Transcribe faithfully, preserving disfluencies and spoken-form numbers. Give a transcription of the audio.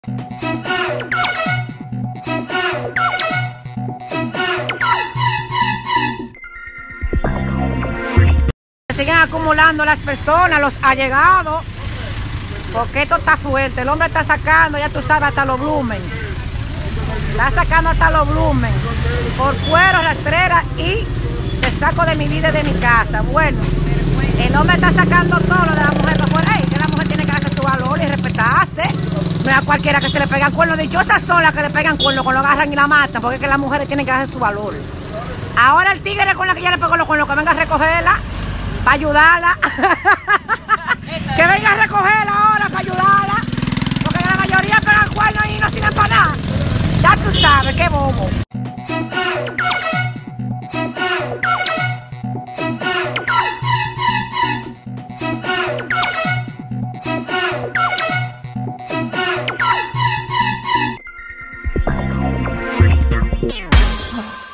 Siguen acumulando las personas, los allegados, porque esto está fuerte. El hombre está sacando, ya tú sabes, hasta los blumen. Está sacando hasta los blumen, por cuero, rastrera y te saco de mi vida y de mi casa. Bueno, el hombre está sacando todo lo de la mujer por ahí, que la mujer tiene que darse su valor y respetarse. No es a cualquiera que se le pegan cuernos, dichosas son las que le pegan cuernos, cuando lo agarran y la matan, porque es que las mujeres tienen que darse su valor. Ahora el tigre con la que ya le pegó los cuernos, que venga a recogerla, para ayudarla. Que venga a recogerla ahora para ayudarla, porque la mayoría pegan cuernos y no sirven para nada. Ya tú sabes, qué bobo. Yeah.